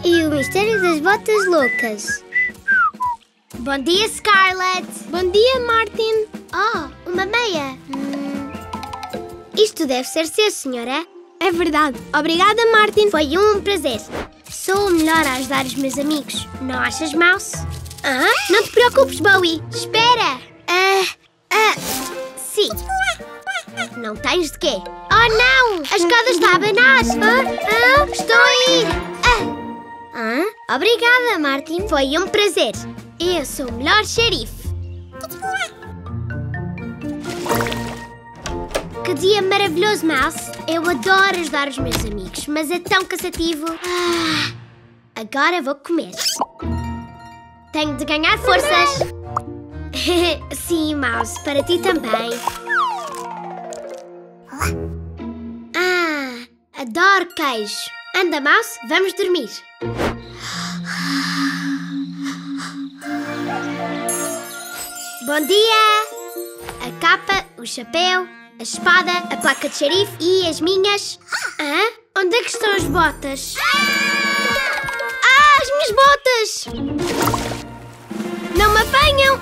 e o mistério das botas loucas. Bom dia, Scarlett. Bom dia, Martin. Oh, uma meia. Isto deve ser seu, senhora. É verdade. Obrigada, Martin. Foi um prazer. Sou o melhor a ajudar os meus amigos. Não achas, Mouse? Não te preocupes, Bowie. Espera. Sim. Não tens de quê? Oh, não! A escada está a abanar. Estou a ir. Obrigada, Martin. Foi um prazer. Eu sou o melhor xerife. Que dia maravilhoso, Mouse. Eu adoro ajudar os meus amigos, mas é tão cansativo. Agora vou comer. Tenho de ganhar forças. Sim, Mouse, para ti também. Adoro queijo. Anda, Mouse, vamos dormir. Bom dia! A capa, o chapéu, a espada, a placa de xerife e as minhas... Onde é que estão as botas? As minhas botas! Não me apanham!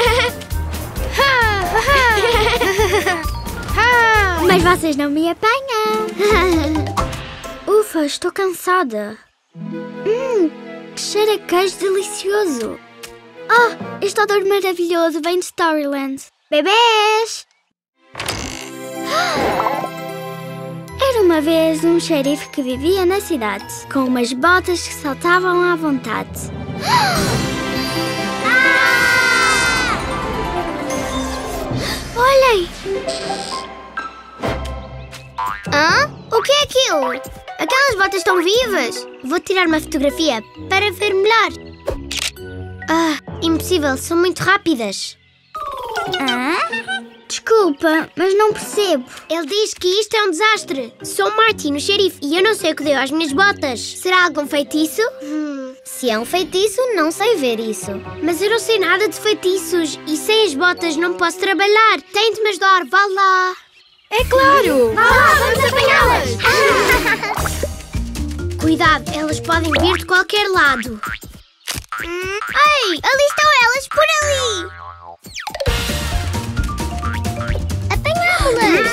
Mas vocês não me apanham. Ufa, estou cansada. Que cheiro a queijo delicioso. Este odor maravilhoso vem de Storyland. Bebês! Era uma vez um xerife que vivia na cidade, com umas botas que saltavam à vontade. Olhem! O que é aquilo? Aquelas botas estão vivas? Vou tirar uma fotografia para ver melhor. Impossível, são muito rápidas. Desculpa, mas não percebo. Ele diz que isto é um desastre. Sou Martin, o xerife, e eu não sei o que deu às minhas botas. Será algum feitiço? Se é um feitiço, não sei ver isso. Mas eu não sei nada de feitiços e sem as botas não posso trabalhar. Tem de me ajudar, vá lá. É claro! Vá lá, vamos apanhá-las! Cuidado, elas podem vir de qualquer lado. Ei, ali estão elas, por ali! Apanhámo-las!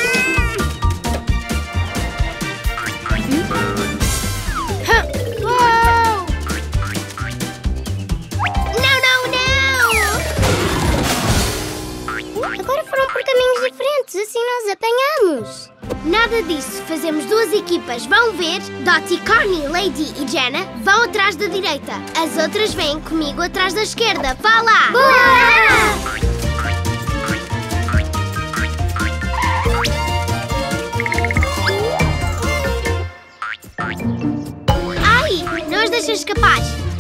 Agora foram por caminhos diferentes, assim nós apanhamos. Nada disso, fazemos duas equipas. Vão ver, Dottie, Connie, Lady e Jenna vão atrás da direita. As outras vêm comigo atrás da esquerda. Vá lá! Boa! Ai, não as deixem escapar.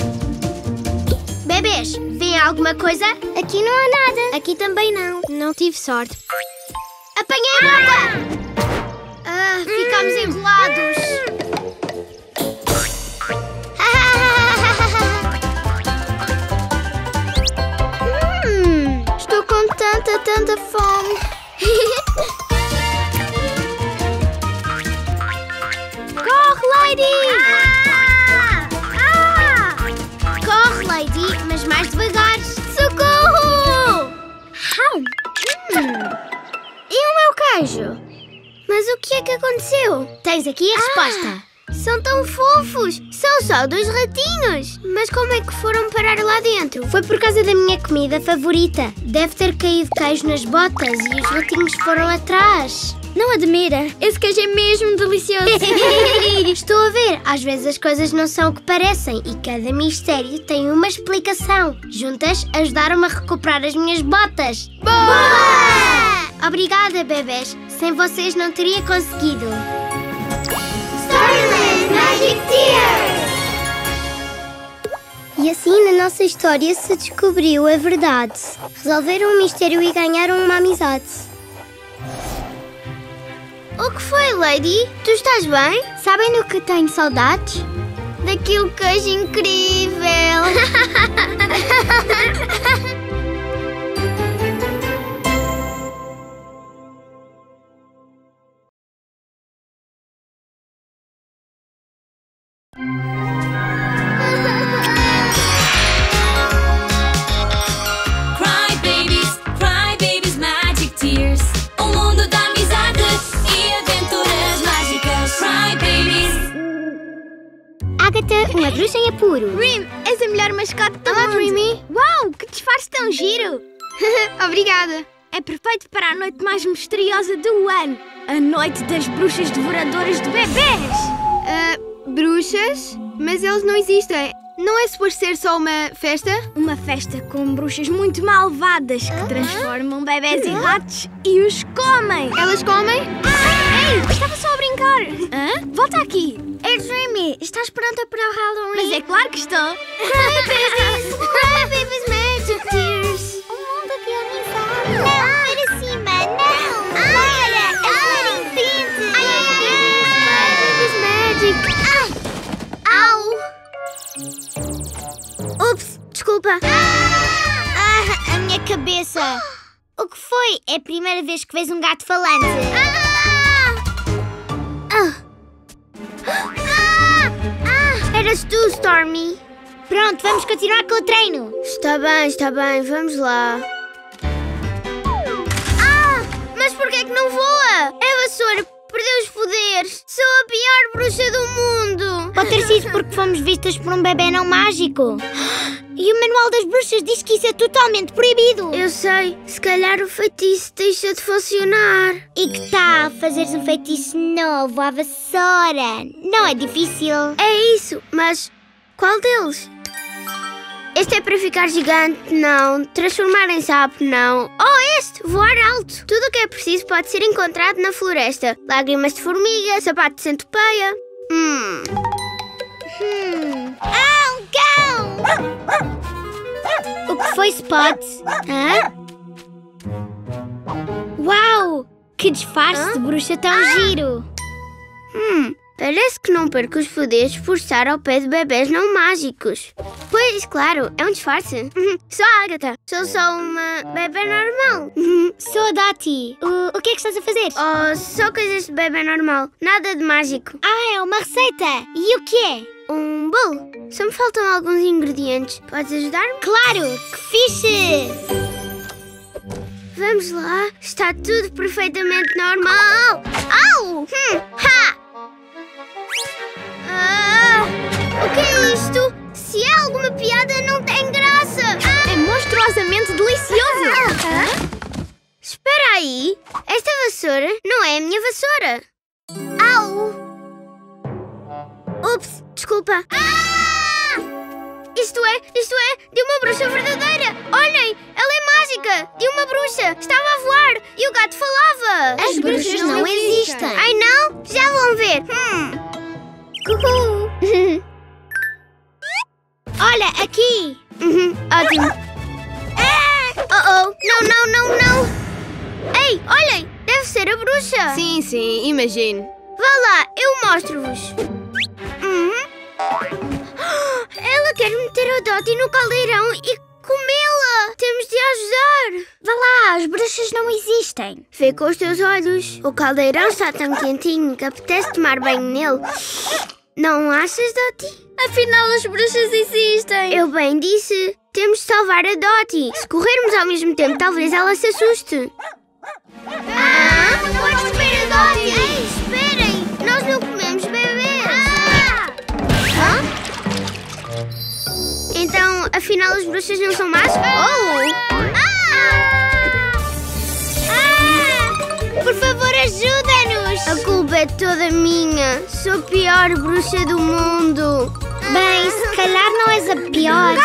Bebês, vêem alguma coisa? Aqui não há nada. Aqui também não. Não tive sorte. Apanhei a bota! Ficámos enrolados. Estou com tanta fome. Corre, Lady! Corre, Lady, mas mais devagar. Socorro! E o meu queijo? Mas o que é que aconteceu? Tens aqui a resposta. São tão fofos! São só dois ratinhos! Mas como é que foram parar lá dentro? Foi por causa da minha comida favorita. Deve ter caído queijo nas botas e os ratinhos foram atrás. Não admira, esse queijo é mesmo delicioso. Estou a ver, às vezes as coisas não são o que parecem e cada mistério tem uma explicação. Juntas ajudaram-me a recuperar as minhas botas. Boa! Obrigada, bebês. Sem vocês não teria conseguido. Storyland Magic Tears! E assim na nossa história se descobriu a verdade. Resolveram um mistério e ganharam uma amizade. O que foi, Lady? Tu estás bem? Sabem do que tenho saudades? Daquele queijo incrível! Agatha, uma bruxa em apuro. Rim, és a melhor mascote do mundo. Dreamy. Uau, que disfarce tão giro. Obrigada. É perfeito para a noite mais misteriosa do ano. A noite das bruxas devoradoras de bebés. Bruxas? Mas eles não existem. Não é suposto ser só uma festa? Uma festa com bruxas muito malvadas que transformam bebés em ratos e os comem. Elas comem? Ei, estava só a brincar. Volta aqui. Ei, Dreamy, estás pronta para o Halloween? Mas é claro que estou. Baby's Magic Tears. O mundo aqui é amizade. Não, para cima, não. Para, é limpinho. Baby's Magic. Au. Ups, desculpa. A minha cabeça. O que foi? É a primeira vez que vês um gato falante. Eras tu, Stormy. Pronto, vamos continuar com o treino. Está bem, vamos lá. Mas porquê é que não voa? É vassoura, perdeu os poderes. Sou a pior bruxa do mundo. Pode ter sido porque fomos vistas por um bebê não mágico. E o manual das bruxas diz que isso é totalmente proibido. Eu sei, se calhar o feitiço deixa de funcionar. E que tal fazeres um feitiço novo à vassoura? Não é difícil. É isso, mas qual deles? Este é para ficar gigante, não. Transformar em sapo, não. Oh, este! Voar alto. Tudo o que é preciso pode ser encontrado na floresta. Lágrimas de formiga, sapato de centopeia. Um cão! O que foi, Spot? Uau! Que disfarce de bruxa tão giro! Parece que não perco os poderes por estar ao pé de bebés não mágicos. Pois, claro, é um disfarce. Sou a Agatha. Sou só uma bebé normal. Sou a Dottie. O que é que estás a fazer? Oh, só coisas de bebé normal. Nada de mágico. É uma receita. E o que é? Um bolo. Só me faltam alguns ingredientes. Podes ajudar-me? Claro! Que fixe! Vamos lá. Está tudo perfeitamente normal. Au! O que é isto? Se é alguma piada, não tem graça. É monstruosamente delicioso. Espera aí. Esta vassoura não é a minha vassoura. Au! Ups, desculpa. Isto é de uma bruxa verdadeira. Olhem, ela é mágica. De uma bruxa. Estava a voar e o gato falava. As bruxas não existem. Ai não? Já vão ver. Cucu. Olha, aqui. Ótimo. Não. Ei, olhem, deve ser a bruxa. Sim, imagino. Vá lá, eu mostro-vos. Ela quer meter a Dottie no caldeirão e comê-la. Temos de ajudar. Vá lá, as bruxas não existem. Vê com os teus olhos. O caldeirão está tão quentinho que apetece tomar banho nele. Não achas, Dottie? Afinal, as bruxas existem. Eu bem disse. Temos de salvar a Dottie. Se corrermos ao mesmo tempo, talvez ela se assuste. Não podes comer a Dottie. Ei, esperem. Nós não comemos bebês. Então, afinal, as bruxas não são más? Por favor, ajuda-nos! A culpa é toda minha. Sou a pior bruxa do mundo. Bem, se calhar não és a pior.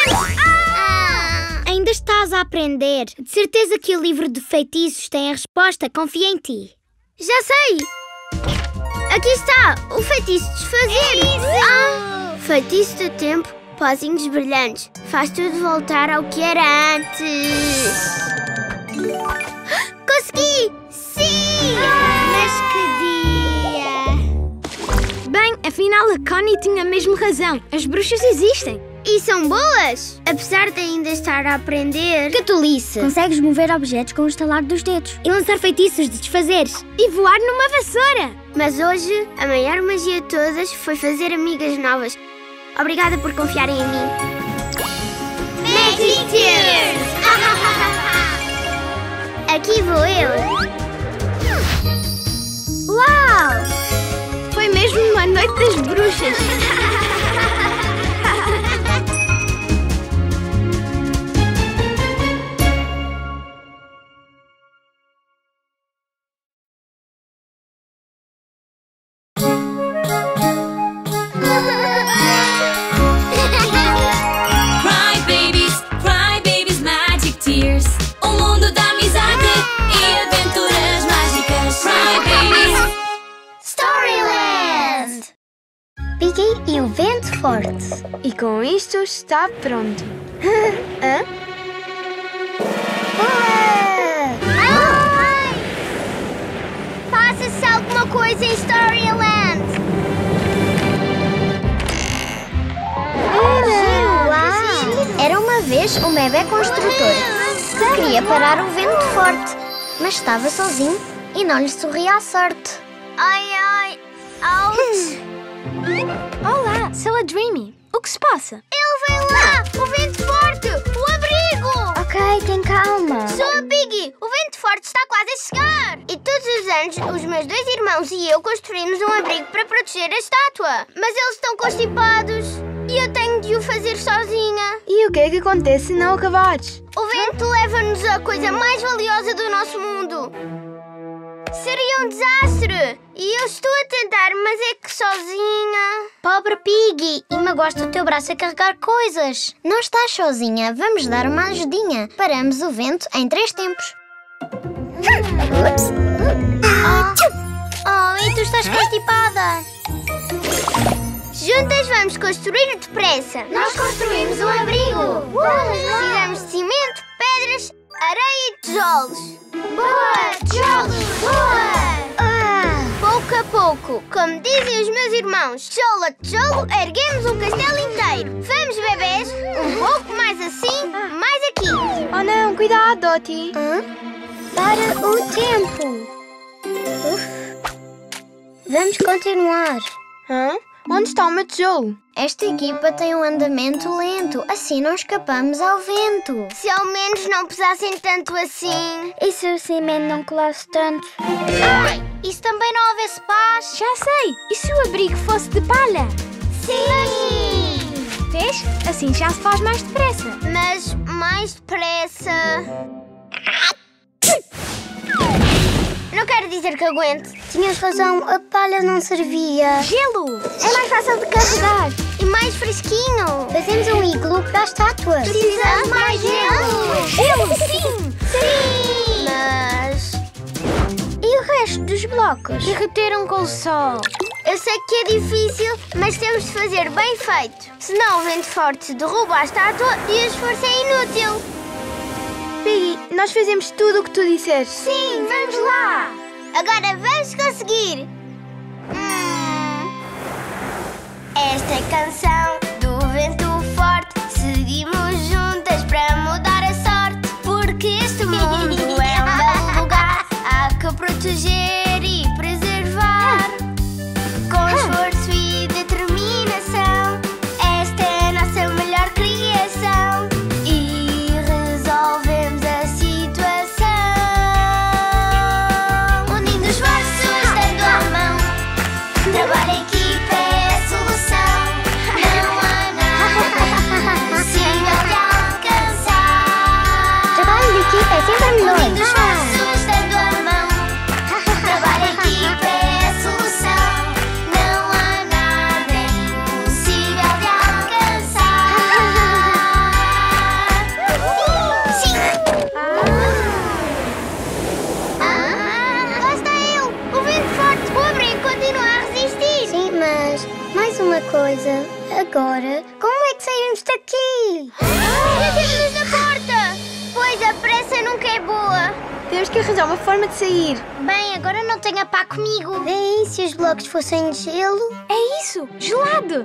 Ainda estás a aprender. De certeza que o livro de feitiços tem a resposta. Confia em ti. Já sei! Aqui está! O feitiço de desfazer! Feitiço do tempo, pozinhos brilhantes. Faz tudo voltar ao que era antes. Consegui! Sim! Mas que dia! Bem, afinal a Connie tinha mesmo razão. As bruxas existem. E são boas! Apesar de ainda estar a aprender... Que tolice! Consegues mover objetos com o estalar dos dedos. E lançar feitiços de desfazeres. E voar numa vassoura. Mas hoje, a maior magia de todas foi fazer amigas novas. Obrigada por confiarem em mim. Magic Tears! Aqui vou eu. Uau! Foi mesmo uma a noite das bruxas. Cry babies, magic tears. O mundo da amizade e aventuras mágicas. Cry babies. Storyland! Piggy e o vento forte. E com isto está pronto. Hã? Passa-se alguma coisa em Storyland! Era uma vez um bebê construtor que queria parar o vento forte, mas estava sozinho e não lhe sorria a sorte. Ai, ouch! Olá, sou a Dreamy. O que se passa? Ele vem lá! O vento forte! O abrigo! Ok, tem calma. Sou a Piggy! O vento forte está quase a chegar! E todos os anos, os meus 2 irmãos e eu construímos um abrigo para proteger a estátua. Mas eles estão constipados e eu tenho de o fazer sozinha. E o que é que acontece se não acabares? O vento leva-nos a coisa mais valiosa do nosso mundo. Seria um desastre! E eu estou a tentar, mas é que sozinha... Pobre Piggy! E magoaste o teu braço a carregar coisas. Não estás sozinha, vamos dar uma ajudinha. Paramos o vento em 3 tempos. Ups. Oh, e tu estás constipada. Juntas vamos construir depressa. Nós construímos um abrigo. Precisamos de cimento, pedras, areia e tijolos. Boa! Tijolos! Boa! Pouco a pouco, como dizem os meus irmãos, tijolo a tijolo, erguemos um castelo inteiro. Vamos, bebês, um pouco mais assim, mais aqui. Oh não, cuidado, Dottie. Para o tempo. Vamos continuar. Hã? Onde está o meu tijolo? Esta equipa tem um andamento lento, assim não escapamos ao vento. Se ao menos não pesassem tanto assim. E se o cimento não colasse tanto? Ai, e se também não houvesse paz? Já sei. E se o abrigo fosse de palha? Sim! Vês? Assim já se faz mais depressa. Mas mais depressa... Não quero dizer que aguente. Tinhas razão, a palha não servia. Gelo! É mais fácil de carregar. E mais fresquinho. Fazemos um iglu para a estátua. Precisamos mais gelo. Gelo, sim! Sim! Mas... E o resto dos blocos? Derreteram com o sol. Eu sei que é difícil, mas temos de fazer bem feito. Senão o vento forte derruba a estátua e o esforço é inútil. Piggy, nós fazemos tudo o que tu disseste. Sim, vamos lá! Agora vamos conseguir! Esta é a canção do vento forte. Seguimos juntas para mudar a sorte. Porque este mundo é um belo lugar. Há que proteger e preservar. Com esforço e determinação. Esta é a nossa melhor criação. E resolvemos a situação. Unindo esforços, dando a mão. Trabalho em equipa é a solução. Não há nada impossível de alcançar. Trabalho de equipa é sempre melhor. Unindo esforços, dando a mão. Trabalho em equipa é a solução. Não há nada impossível de alcançar. Sim! Lá está ele! O vento forte, o abrigo continua a resistir. Sim, mas mais uma coisa. Agora, como é que saímos daqui? Já temos luz na porta! Pois a pressa nunca é boa. Temos que arranjar uma forma de sair. Bem, agora não tenho a pá comigo. Vem, se os blocos fossem de gelo. É isso! Gelado!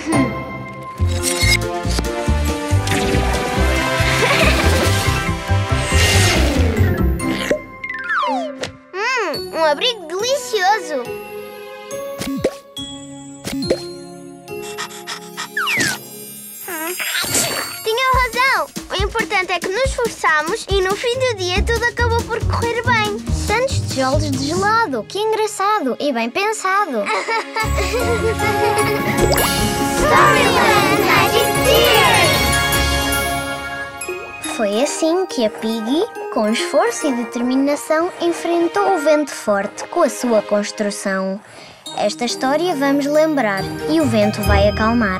Um abrigo delicioso. Tinham razão. O importante é que nos esforçámos e no fim do dia tudo acabou por correr bem. tantos tijolos de gelado. Que engraçado e bem pensado. Storyland Magic Tears! Foi assim que a Piggy, com esforço e determinação, enfrentou o vento forte com a sua construção. Esta história vamos lembrar e o vento vai acalmar.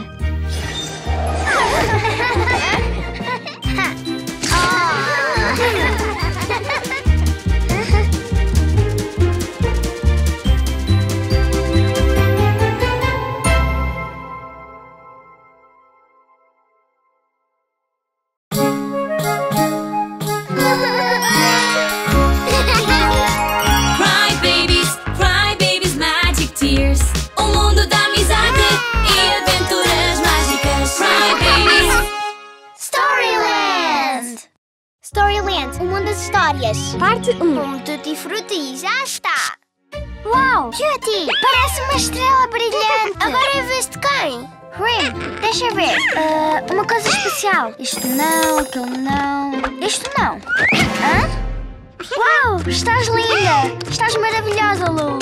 Cry babies, magic tears. O mundo da amizade e aventuras mágicas. Cry babies. Storyland! Storyland, o mundo das histórias. Parte 1. Tutti Frutti, já está! Uau! Cutie, parece uma estrela brilhante. Agora é vez de quem? Rim, deixa ver. Uma coisa especial. Isto não, aquilo não. Isto não. Hã? Uau! Estás linda! Estás maravilhosa, Lulu.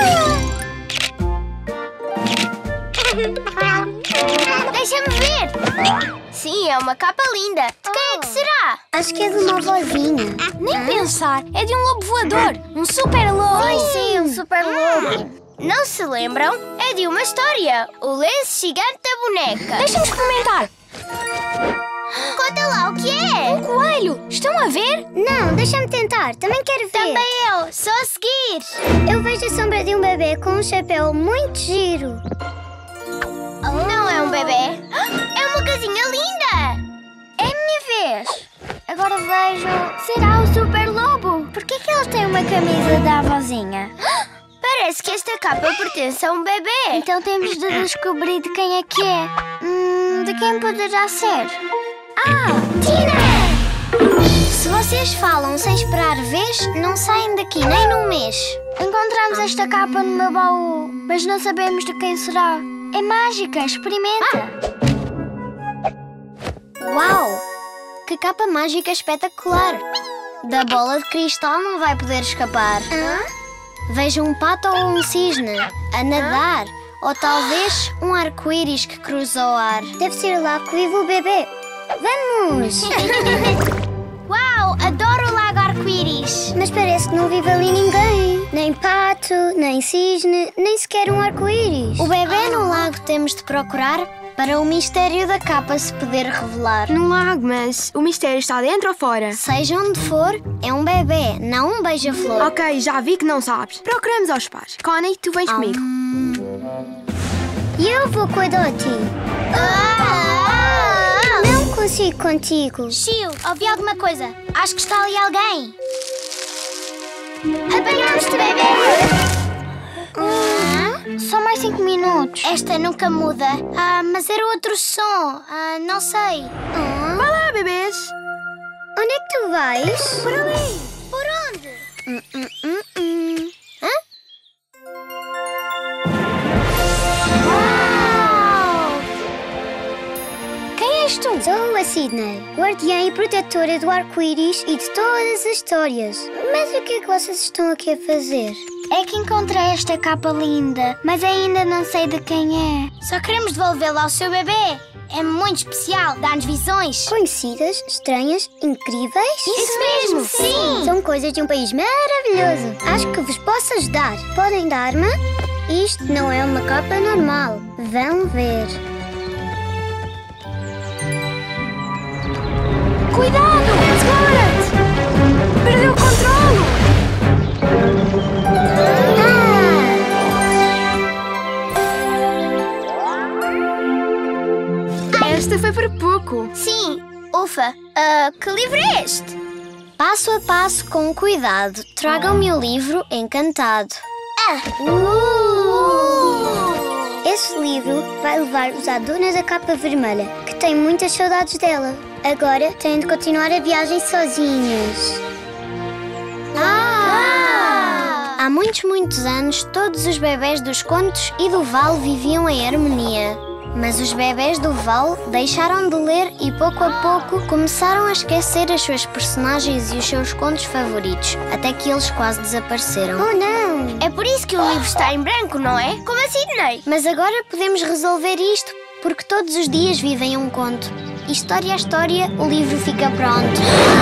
Deixa-me ver! Sim, é uma capa linda. De quem é que será? Acho que é de uma vozinha. Nem pensar, é de um lobo voador, um super lobo. Sim, um super lobo. Não se lembram? É de uma história. O lenço gigante da boneca. Deixa-me experimentar. Conta lá o que é. Um coelho, estão a ver? Não, deixa-me tentar. Também quero ver. Também eu. Só a seguir. Eu vejo a sombra de um bebê com um chapéu muito giro. Não é um bebê. É uma casinha linda. É a minha vez. Agora vejo... Será o super lobo? Por que ele tem uma camisa da avózinha? Parece que esta capa pertence a um bebê. Então temos de descobrir de quem é que é. De quem poderá ser? Tina! Se vocês falam sem esperar vez, não saem daqui nem num mês. Encontramos esta capa no meu baú, mas não sabemos de quem será. É mágica, experimenta. Uau! Que capa mágica espetacular! Da bola de cristal não vai poder escapar. Veja um pato ou um cisne a nadar, ou talvez um arco-íris que cruza o ar. Deve ser lá que vive o bebê. Vamos! Uau, adoro o lago arco-íris. Mas parece que não vive ali ninguém. Nem pato, nem cisne, nem sequer um arco-íris. O bebê no lago temos de procurar para o mistério da capa se poder revelar. No lago, mas o mistério está dentro ou fora? Seja onde for, é um bebê, não um beija-flor. Ok, já vi que não sabes. Procuramos aos pais. Connie, tu vens comigo. E eu vou cuidar de ti. Não consigo contigo. Chiu, ouvi alguma coisa. Acho que está ali alguém. Apanhamos-te, bebê. Só mais 5 minutos. Esta nunca muda. Mas era outro som. Não sei. Vai lá, bebês. Onde é que tu vais? Por ali. Por onde? Quem és tu? Sou a Sydney, guardiã e protetora do arco-íris e de todas as histórias. Mas o que é que vocês estão aqui a fazer? É que encontrei esta capa linda, mas ainda não sei de quem é. Só queremos devolvê-la ao seu bebê. É muito especial. Dá-nos visões. Conhecidas, estranhas, incríveis? Isso mesmo, sim. São coisas de um país maravilhoso. Acho que vos posso ajudar. Podem dar-me? Isto não é uma capa normal. Vão ver. Cuidado! Segura-te! Perdeu o controlo! Esta foi por pouco. Sim. Ufa. Que livro é este? Passo a passo, com cuidado, tragam-me o livro encantado. Esse livro vai levar-vos à dona da capa vermelha, que tem muitas saudades dela. Agora têm de continuar a viagem sozinhas. Há muitos anos, todos os bebés dos contos e do vale viviam em harmonia. Mas os bebés do vale deixaram de ler e pouco a pouco começaram a esquecer as suas personagens e os seus contos favoritos, até que eles quase desapareceram. Oh não! É por isso que o livro está em branco, não é? Como assim, Ney? Mas agora podemos resolver isto, porque todos os dias vivem um conto. E história a história, o livro fica pronto.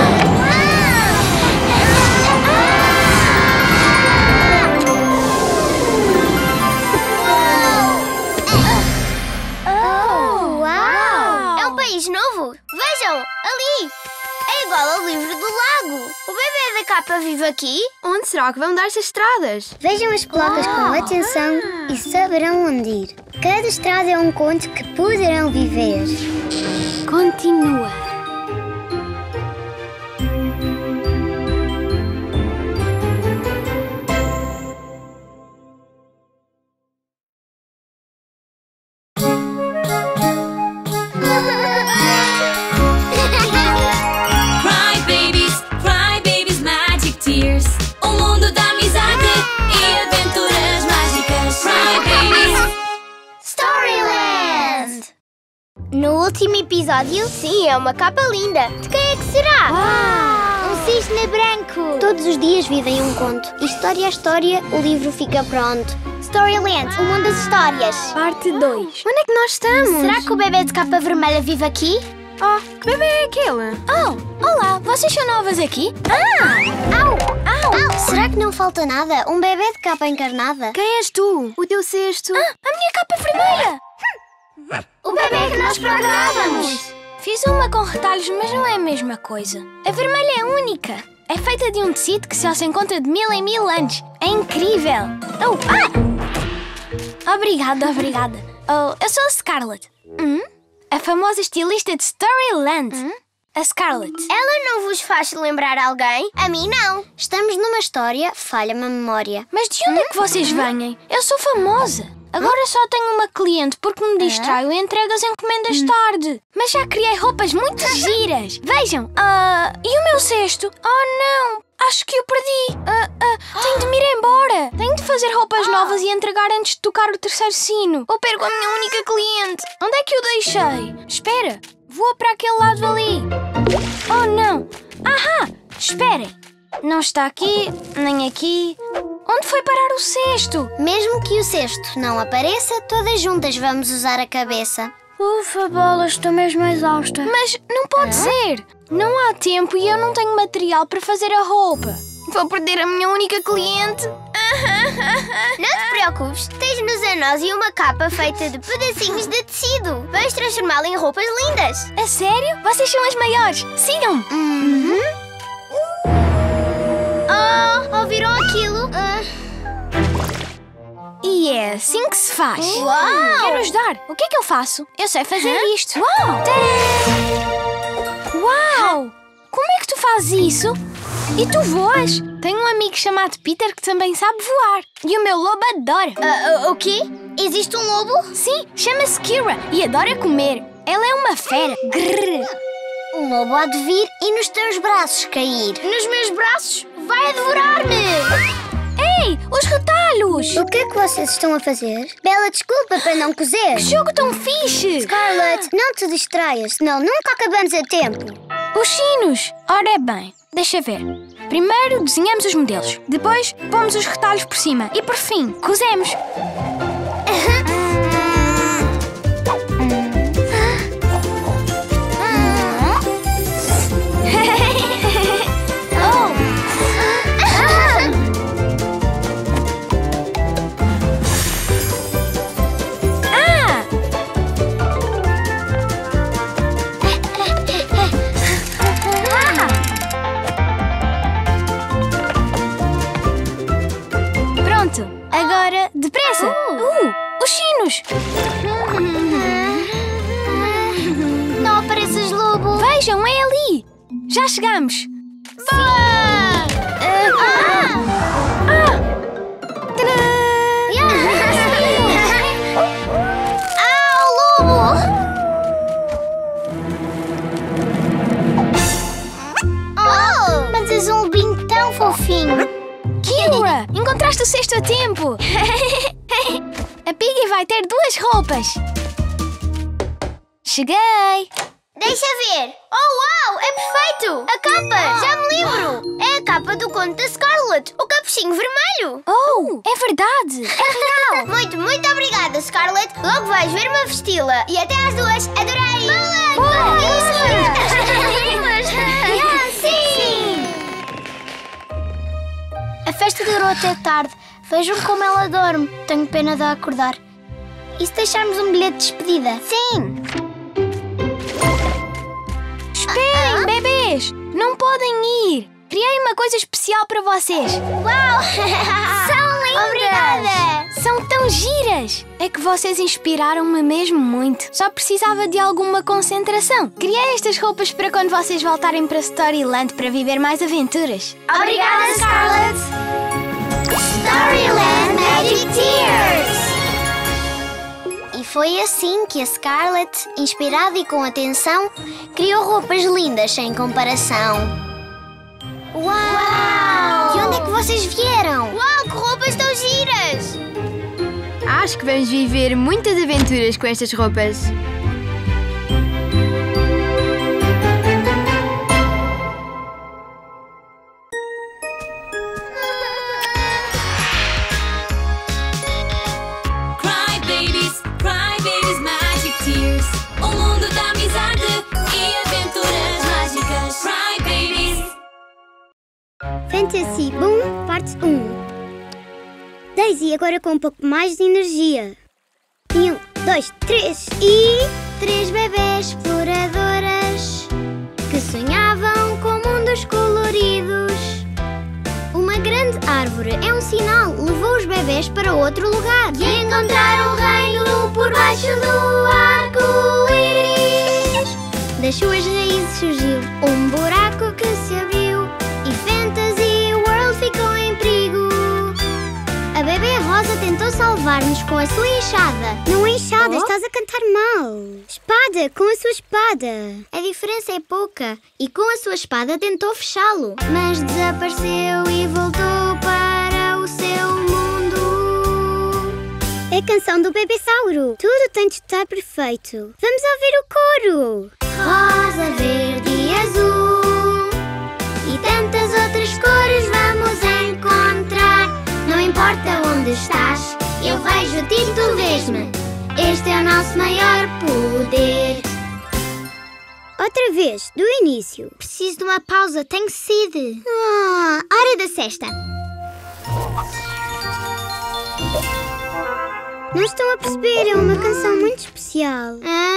É um país novo! Vejam, ali! É igual ao livro do lago! O bebê da capa vive aqui? Onde será que vão dar estas estradas? Vejam as placas com atenção e saberão onde ir. Cada estrada é um conto que poderão viver. Continua. Cry Babies Magic Tears. O mundo da amizade e aventuras mágicas. Cry Babies. Storyland! No último episódio, sim, é uma capa linda. De quem é que será? Um cisne branco. Todos os dias vivem um conto. E história a história, o livro fica pronto. Storyland, o mundo das histórias. Parte 2. Onde é que nós estamos? Será que o bebê de capa vermelha vive aqui? Oh, que bebê é aquele? Oh, olá, vocês são novas aqui? Au! Será que não falta nada? Um bebê de capa encarnada? Quem és tu? O teu cesto? A minha capa vermelha! O bebê que nós procurávamos. Fiz uma com retalhos, mas não é a mesma coisa. A vermelha é única. É feita de um tecido que só se encontra de 1000 em 1000 anos. É incrível! Obrigada. Eu sou a Scarlett. A famosa estilista de Storyland. A Scarlett. Ela não vos faz lembrar alguém? A mim não. Estamos numa história, falha-me a memória. Mas de onde é que vocês vêm? Eu sou famosa. Agora só tenho uma cliente porque me distraio e entrego as encomendas tarde. Mas já criei roupas muito giras. Vejam. E o meu cesto? Oh não, acho que o perdi. Tenho de me ir embora. Tenho de fazer roupas novas e entregar antes de tocar o terceiro sino. Ou perco a minha única cliente. Onde é que eu deixei? Espera, vou para aquele lado ali. Oh não. Esperem. Não está aqui, nem aqui. Onde foi parar o cesto? Mesmo que o cesto não apareça, todas juntas vamos usar a cabeça. Ufa, bolas, estou mesmo exausta. Mas não pode ser. Não há tempo e eu não tenho material para fazer a roupa. Vou perder a minha única cliente. Não te preocupes, tens-nos a nós e uma capa feita de pedacinhos de tecido. Vamos transformá-la em roupas lindas. A sério? Vocês são as maiores. Sigam-me. Ouviram aquilo? E é assim que se faz. Uau! Quero ajudar. O que é que eu faço? Eu sei fazer isto. Uau! Como é que tu fazes isso? E tu voas? Tenho um amigo chamado Peter que também sabe voar. E o meu lobo adora. O quê? Existe um lobo? Sim, chama-se Kira e adora comer. Ela é uma fera. Grrr. O lobo há de vir e nos teus braços cair. Nos meus braços? Vai devorar-me! Ei, os retalhos! O que é que vocês estão a fazer? Bela desculpa para não cozer. Que jogo tão fixe! Scarlett, não te distraias, senão nunca acabamos a tempo. Os sinos! Ora bem, deixa ver. Primeiro desenhamos os modelos. Depois pomos os retalhos por cima. E por fim, cozemos. Agora, depressa! Os sinos! Não apareças, lobo! Vejam, é ali! Já chegamos! Lobo! Mas és um lobinho tão fofinho! Kira, encontraste o cesto a tempo! A Piggy vai ter 2 roupas! Cheguei! Deixa ver! Oh, uau! É perfeito! A capa! Já me lembro! É a capa do conto da Scarlett! O capuchinho vermelho! Oh, é verdade! É real! Muito obrigada, Scarlett! Logo vais ver-me a vesti-la! E até às 2! Adorei! Boa! Sim! A festa durou até tarde. Vejam como ela dorme. Tenho pena de a acordar. E se deixarmos um bilhete de despedida? Sim! Esperem, bebês! Não podem ir! Criei uma coisa especial para vocês. Uau! São lindas! Obrigada! São tão giras! É que vocês inspiraram-me mesmo muito. Só precisava de alguma concentração. Criei estas roupas para quando vocês voltarem para Storyland para viver mais aventuras. Obrigada, Scarlett! Storyland Magic Tears! E foi assim que a Scarlett, inspirada e com atenção, criou roupas lindas sem comparação. Uau! De onde é que vocês vieram? Uau, que roupas tão giras! Acho que vamos viver muitas aventuras com estas roupas. Cry Babies Magic Tears. O mundo da amizade e aventuras mágicas. Cry Babies. Fantasy Boom, parte 1. Daisy agora com um pouco mais de energia. 1, 2, 3 e... 3 bebés exploradoras que sonhavam com mundos coloridos. Uma grande árvore é um sinal, levou os bebés para outro lugar e encontraram o reino por baixo do arco-íris. Das suas raízes surgiu um buraco que se abriu e Fantasy World ficou em perigo. A bebê Rosa tentou salvar-nos com a sua enxada. Não é enxada, estás a cantar mal. Espada, com a sua espada. A diferença é pouca. E com a sua espada tentou fechá-lo, mas desapareceu e voltou para o seu mundo. É a canção do Bebessauro. Tudo tem de estar perfeito. Vamos ouvir o coro. Rosa, verde e azul e tantas outras cores vamos encontrar. Não importa onde estás, eu vejo-te e tu vês-me. Este é o nosso maior poder. Outra vez, do início. Preciso de uma pausa, tenho sede. Hora da sesta. Não estão a perceber, é uma canção muito especial.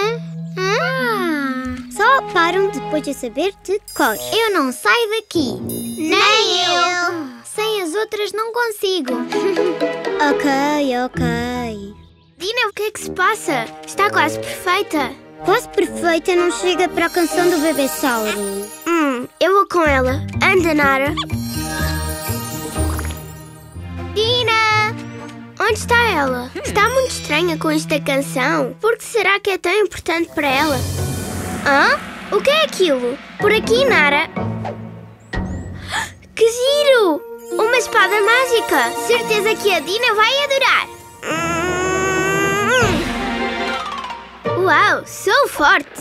Só param depois de saber de cor. Eu não saio daqui. Nem eu. Sem as outras não consigo. Ok. Dina, o que é que se passa? Está quase perfeita. Quase perfeita não chega para a canção do Bebessauro. Eu vou com ela. Anda, Nara. Dina! Onde está ela? Está muito estranha com esta canção. Por que será que é tão importante para ela? O que é aquilo? Por aqui, Nara. Que giro! Uma espada mágica! Certeza que a Dina vai adorar! Uau, sou forte!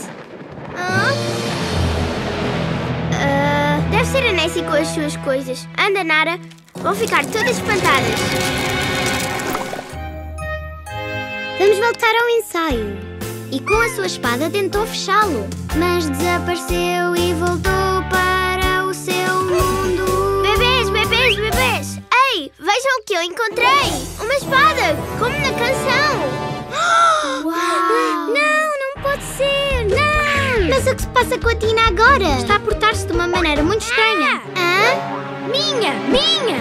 Deve ser a Nessie com as suas coisas. Anda, Nara, vão ficar todas espantadas. Vamos voltar ao ensaio. E com a sua espada tentou fechá-lo, mas desapareceu e voltou para o seu mundo. Bebês! Ei, vejam o que eu encontrei! Uma espada, como na canção! Uau! Não pode ser! Não! Mas o que se passa com a Tina agora? Está a portar-se de uma maneira muito estranha. Minha! Minha!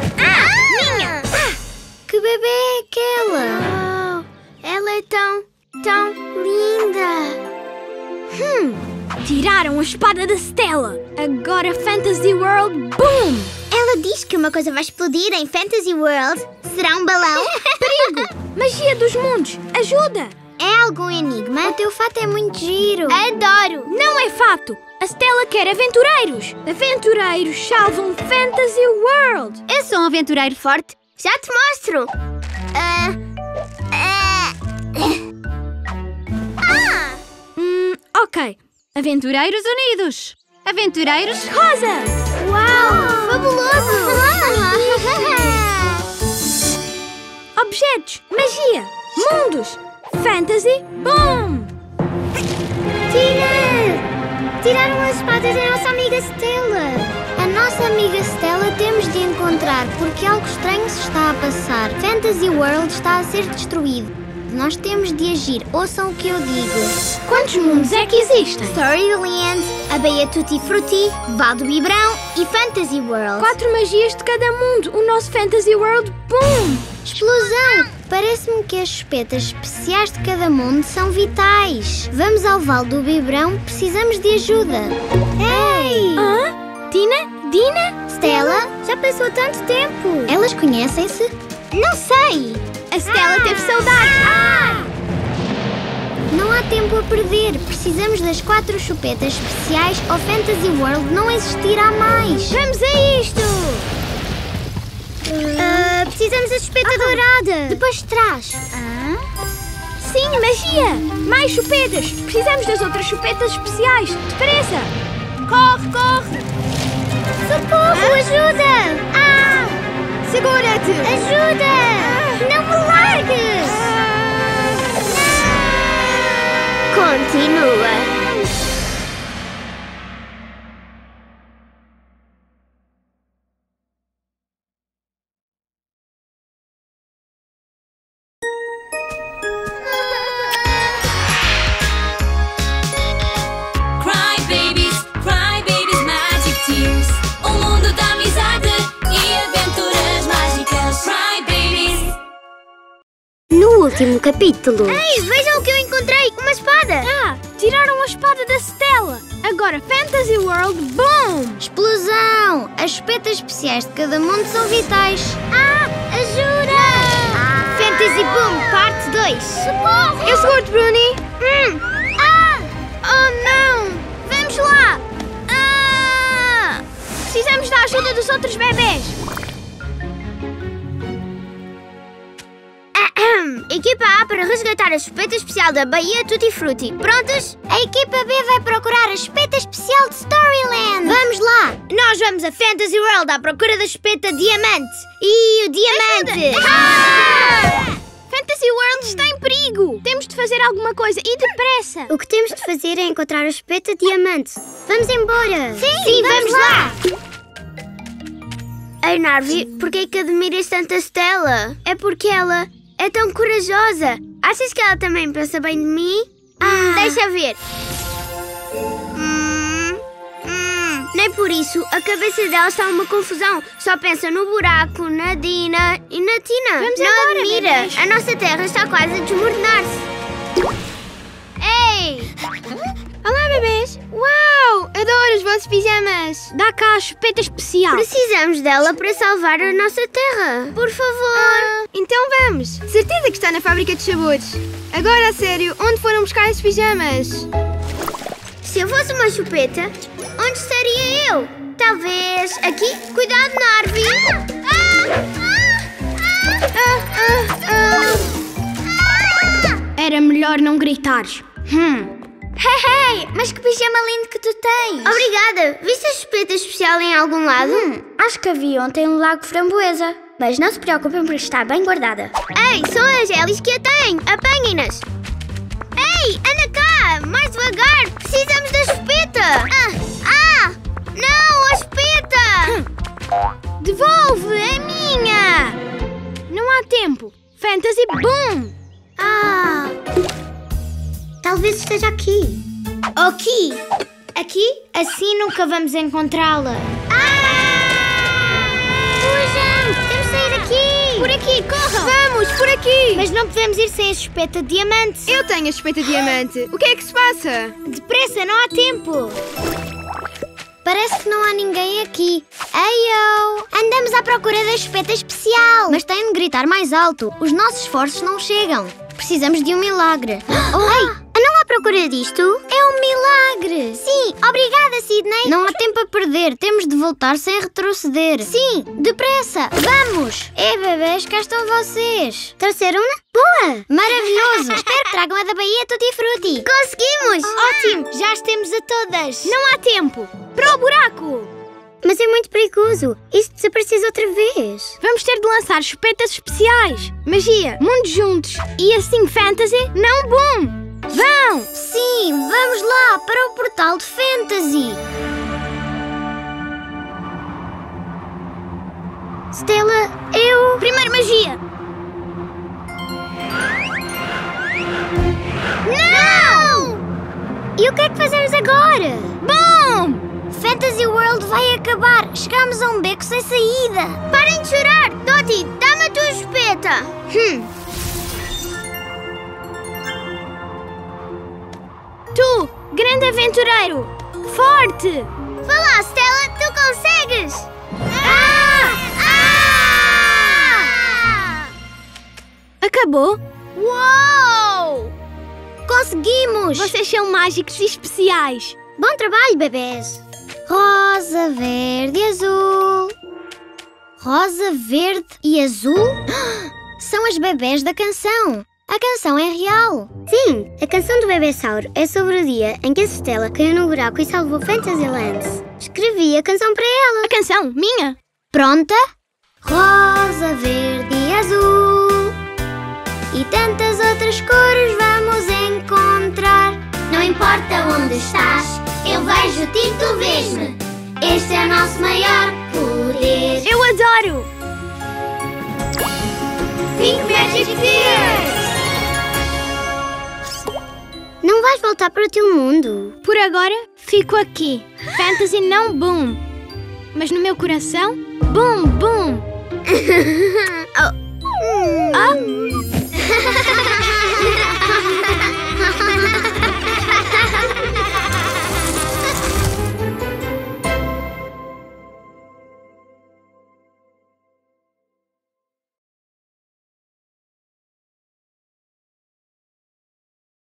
Que bebê é aquela? Ela é tão linda! Tiraram a espada da Stella. Agora Fantasy World, boom! Ela diz que uma coisa vai explodir em Fantasy World. Será um balão? Perigo! Magia dos mundos, ajuda! É algum enigma? O teu fato é muito giro. Adoro! Não é fato! A Stella quer aventureiros! Aventureiros salvam Fantasy World! Eu sou um aventureiro forte. Já te mostro! Ok. Aventureiros unidos. Aventureiros rosa. Uau! Fabuloso! Objetos, magia, mundos, fantasy, boom! Tina! Tiraram as espadas da nossa amiga Stella. A nossa amiga Stella temos de encontrar porque algo estranho se está a passar. Fantasy World está a ser destruído. Nós temos de agir. Ouçam o que eu digo. Quantos mundos é que existem? Storyland, a Baía Tutti Frutti, Val do Bibrão e Fantasy World. 4 magias de cada mundo. O nosso Fantasy World, boom! Explosão! Parece-me que as chupetas especiais de cada mundo são vitais. Vamos ao Val do Bibrão, precisamos de ajuda. Ei! Hã? Tina? Dina? Stella? Já passou tanto tempo. Elas conhecem-se? Não sei. A Stella teve saudades. Não há tempo a perder. Precisamos das 4 chupetas especiais ou Fantasy World não existirá mais. Vamos a isto. Precisamos da chupeta dourada. Depois de trás. Sim, magia! Mais chupetas! Precisamos das outras chupetas especiais! Depressa! Corre, corre! Socorro, ajuda! Segura-te! Ajuda! Não me largues! Continua. Cry babies, magic tears. O mundo da amizade e aventuras mágicas. Cry babies. No último capítulo. Ei, vejam o que eu encontrei! Uma espada! Tiraram a espada da Stella! Agora Fantasy World, boom! Explosão! As chupetas especiais de cada mundo são vitais. Ajuda! Fantasy Boom, parte 2. Socorro! Eu seguro-te, Bruni! Oh, não! Vamos lá! Precisamos da ajuda dos outros bebês! Equipa A para resgatar a chupeta especial da Baía Tutti Frutti. Prontos? A equipa B vai procurar a chupeta especial de Storyland. Vamos lá! Nós vamos a Fantasy World à procura da chupeta Diamante. E o Diamante! Fantasy World está em perigo! Temos de fazer alguma coisa e depressa! O que temos de fazer é encontrar a chupeta Diamante. Vamos embora! Sim, vamos lá! Ei, Narvi, porquê é que admiras tanto a Stella? É porque ela é tão corajosa. Achas que ela também pensa bem de mim? Deixa ver. Nem por isso, a cabeça dela está uma confusão. Só pensa no buraco, na Dina e na Tina. Vamos não embora, admira. bebês. A nossa terra está quase a desmoronar-se. Ei! Olá, bebês! Uau! Adoro os vossos pijamas! Dá cá a chupeta especial! Precisamos dela para salvar a nossa terra. Por favor. Então vamos! Certeza que está na fábrica de sabores! Agora, a sério, onde foram buscar esses pijamas? Se eu fosse uma chupeta, onde estaria eu? Talvez aqui? Cuidado, Narvi! Era melhor não gritares. Hey, mas que pijama lindo que tu tens! Obrigada! Viste a chupeta especial em algum lado? Acho que a vi ontem no Lago Framboesa. Mas não se preocupem porque está bem guardada. Ei, são as Elis que a têm! Apanhem-nas! Ei, anda cá! Mais devagar! Precisamos da chupeta! Não, a chupeta! Devolve! É minha! Não há tempo! Fantasy Boom! Talvez esteja aqui. Aqui! Aqui? Assim nunca vamos encontrá-la. Fujam! Temos de sair daqui! Por aqui, corram! Vamos, por aqui! Mas não podemos ir sem a chupeta de diamante. Eu tenho a chupeta diamante. O que é que se passa? Depressa, não há tempo. Parece que não há ninguém aqui. Eio! Andamos à procura da chupeta especial. Mas têm de gritar mais alto. Os nossos esforços não chegam. Precisamos de um milagre. Ei, não há à procura disto? É um milagre! Sim, obrigada, Sidney! Não há tempo a perder, temos de voltar sem retroceder. Sim, depressa, vamos! Bebês, cá estão vocês! Trouxeram-na? Boa! Maravilhoso! Espero que tragam a da Bahia Tutti Frutti! Conseguimos! Ótimo, já as temos a todas. Não há tempo. Para o buraco! Mas é muito perigoso. E se desapareces outra vez? Vamos ter de lançar chupetas especiais. Magia, mundos juntos. E assim fantasy, não boom! Vão! Sim, vamos lá para o portal de fantasy! Stella, eu... Primeiro magia! Não! E o que é que fazemos agora? Boom! Fantasy World vai acabar! Chegamos a um beco sem saída! Parem de chorar! Dottie, dá-me a tua chupeta! Tu, grande aventureiro! Forte! Vá lá, Stella, tu consegues! Acabou? Uou! Conseguimos! Vocês são mágicos e especiais. Bom trabalho, bebês! Rosa, verde e azul. Rosa, verde e azul? São as bebés da canção. A canção é real. Sim, a canção do Bebê Sauro é sobre o dia em que a Stella caiu no buraco e salvou Fantasyland. Escrevi a canção para ela. A canção, minha. Pronta? Rosa, verde e azul. E tantas outras cores vamos encontrar. Não importa onde estás, eu vejo-te e tu vês-me. Este é o nosso maior poder. Eu adoro! Pink Magic Tears! Não vais voltar para o teu mundo. Por agora, fico aqui. Fantasy não boom. Mas no meu coração, boom, boom. Oh. Ah?